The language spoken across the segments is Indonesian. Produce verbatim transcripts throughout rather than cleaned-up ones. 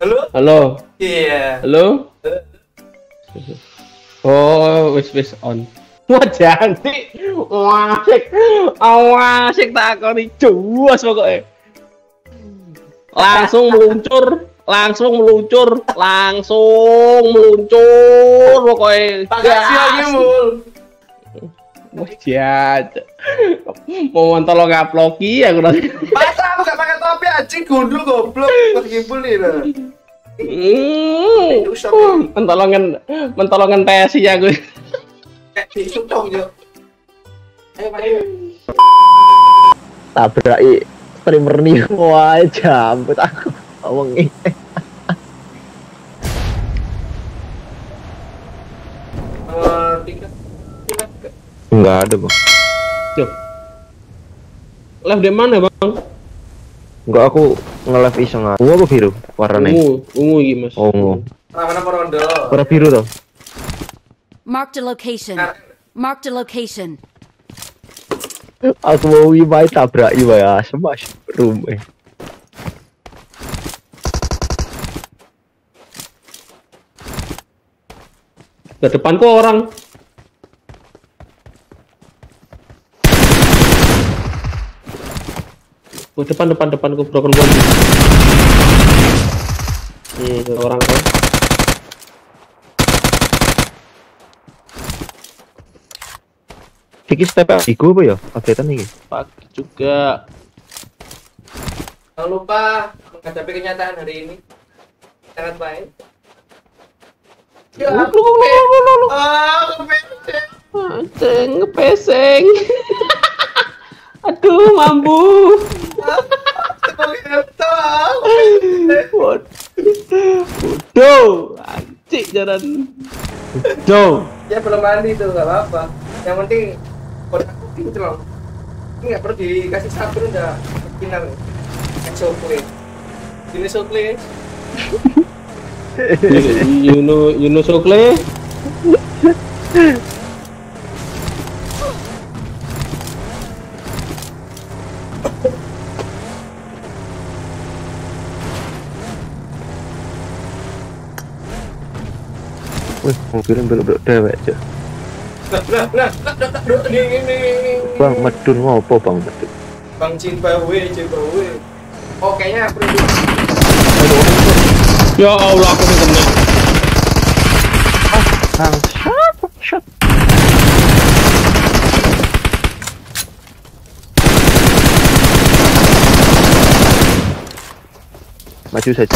Halo? Halo. Iya. Halo. Oh, wis wis on. Wah janti. Wah asik. Wah asik takoni juwas pokoknya. Langsung meluncur, langsung meluncur, langsung meluncur pokoknya. Makasih lagi mul. Wah jahat. Mau mentol ngaploki aku nanti. Masa aku gak pakai topi anjing gundul goblok. Kok gimbul nih lah. Hmm. Mentolongan mentolongan P S I ya gue. Kayak disuk dong yo. Ayo ayo. Tabraki streamer nih. Wah jambut aku ngomong ini. Eh, tiga. Tiga. Enggak ada bang. Tuh. Live di mana bang? Enggak, aku nge-live iseng aja. Ungu apa biru warnanya? Ungu, ungu iki mas. Oh, ungu. Mana rondo? Warna biru toh? Marked a location. Marked a location. Aku mau wimai tabraki wae asem mas. Rumah. Ke depanku orang. Oh, depan depan depanku broken body. Hmm, orang kan. Iki step iku apa ya? Updatean iki. Pagi juga. Jangan lupa menghadapi kenyataan hari ini. Sangat baik. Ya, Lu lu lu lu lu. ah, kepepet. Anjing ngepeseng. Aduh, mambu. Bodoh, anjing jalan. Bodoh. Ya belum mandi tuh nggak apa-apa. Yang penting kode aku gitu loh. Ini nggak perlu dikasih sabun udah final. Kayak sokle. Ini sokle. You know, you know Sokle? Wih, mobilnya belok-belok dewek aja. Nah, nah, nah, nah, nah, nah, ini, ini, ini. Bang, medun ngopo bang medun? Bang Cimpawe, Cimpawe. Oh, kayaknya aku dulu. Ya Allah, aku kena. Bang, shot, shot. Maju saja.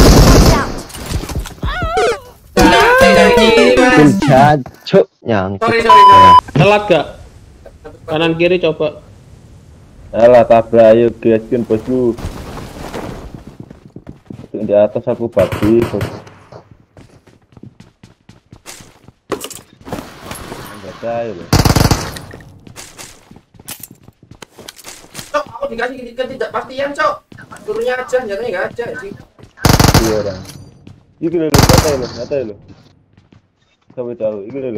Hujan, cuk, nyangkut. Sorry, sorry, sorry. Telat gak? Kanan kiri coba. Alah tabrak ayo gaskin bosku. Di atas aku babi bos. Enggak tahu loh. Cok, aku dikasih ketidakpastian, Cok. Turunnya aja, nyatanya nggak ada sih. Iya orang. Iki lho, kata lho, kata lho. Sampai tahu, iki lho.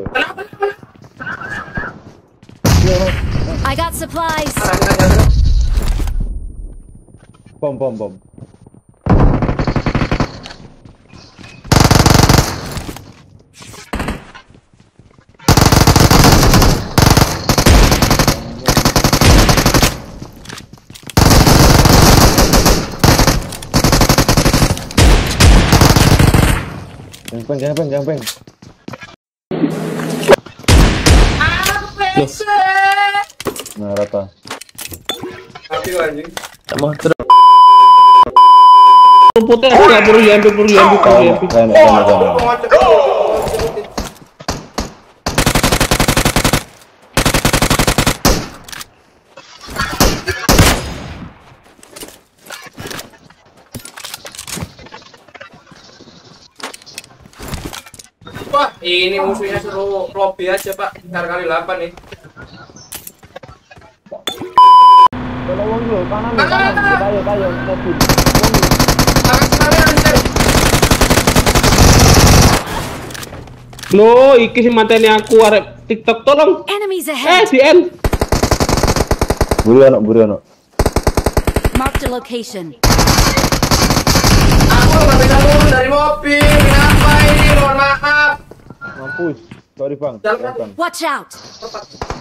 I got supplies. Bom bom bom. Jangan peng, jangan peng, jangan peng. Nah, rata. Tapi anjing. Mau terus. Rumputnya nggak perlu diambil, perlu diambil, perlu diambil. Keren, keren, keren. Wah, ini musuhnya suruh lobby aja, Pak. Ntar kali delapan nih. Tolong dulu, kanan, kanan. Ayo, ayo, mobil. Akan sekali anjir. Lo, iki sing mateni aku arek TikTok tolong. Enemies Eh, ahead. di N. Buru anak, buru anak. Marked a location. Aku nggak bisa turun dari mobil. push. Sorry bang. Jalan. Silakan. Watch out! Tepat.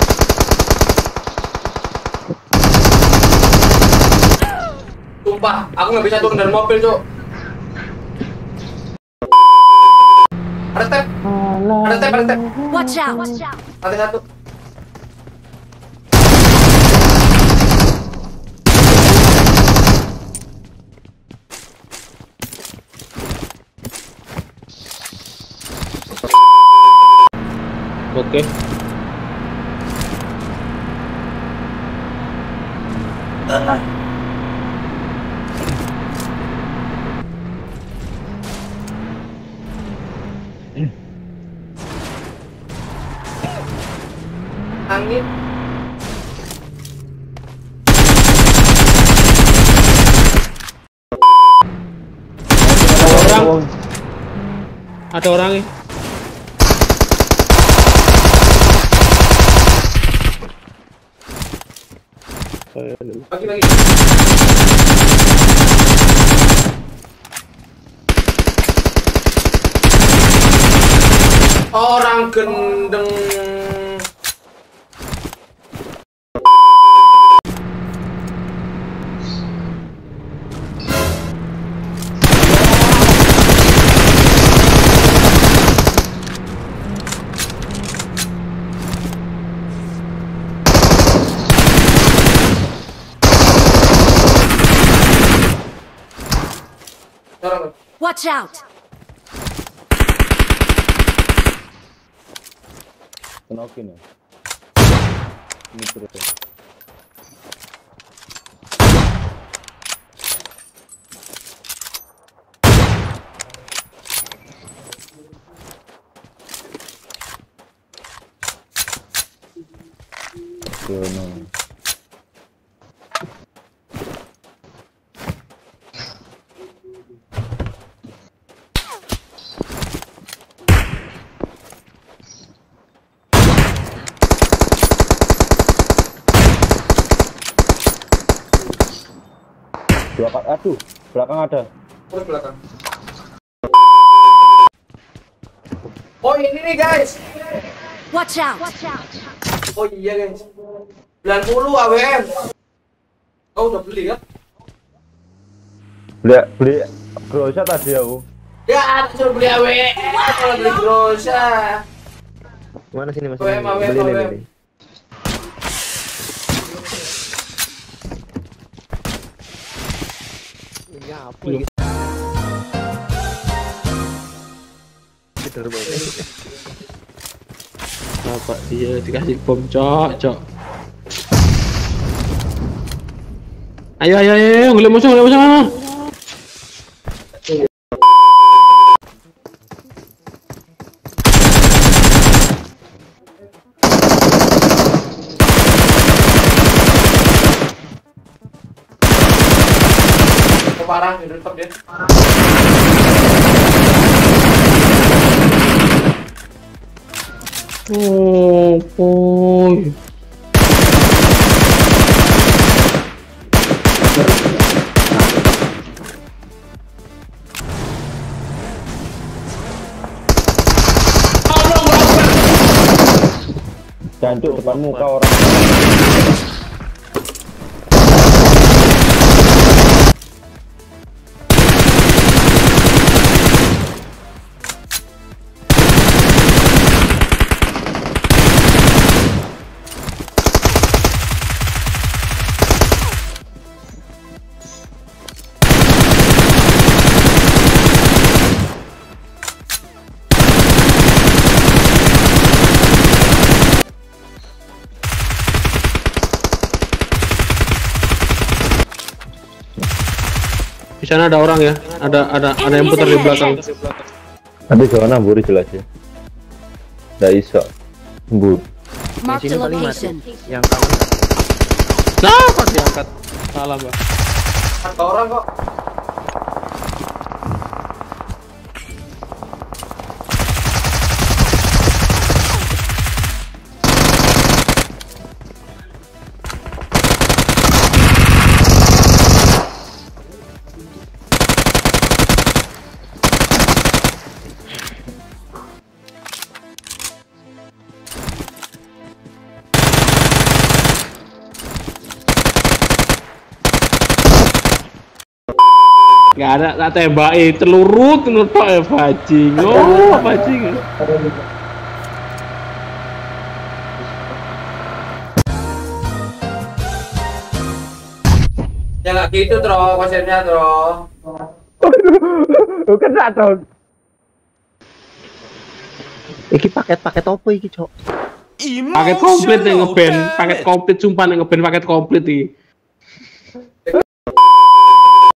Sumpah, aku nggak bisa turun dari mobil, Cok. Ada step. Ada step, ada step. Watch out! Lantai satu. Oke. Angin. Ada orang. Ada orangnya. Bagi bagi. Orang gendeng. Orang. Watch out! Kenokin ya. Ini terus. Sono. Belakang, aduh, belakang ada. Terus belakang. Oh ini nih guys. Watch out! Oh iya guys. sembilan puluh A W M. Kau udah beli kan? Beli, beli grosa tadi aku. Ya, aku suruh beli A W M. Kalau beli grosa. Mana sini Mas? A W M, A W M, Beli, A W M. beli, beli. Ya, apa ini? Bener banget. Apa dia dikasih bom, cok, cok. Ayo, ayo, ayo, ngeliat musuh, ngeliat musuh mana? Parah, di depan dia. Oh, boy. Jancuk depan muka orang. Di sana ada orang ya, ada ada ada yang putar di belakang. Nanti zona buri jelas ya. Nggak iso. Bur. Mark the Sini paling mati. location. Yang kamu Nah, kok diangkat? Salah, Mbak. Ada orang kok. Gak ada, tak tembaki celurut menurut Pak ya bajing. Oh, bajing. Ya nggak gitu, Tro, konsepnya, Tro. Kena dong. Iki paket-paket apa iki, Cok? Paket komplit nih ngeband, paket komplit sumpah nih ngeband paket komplit nih.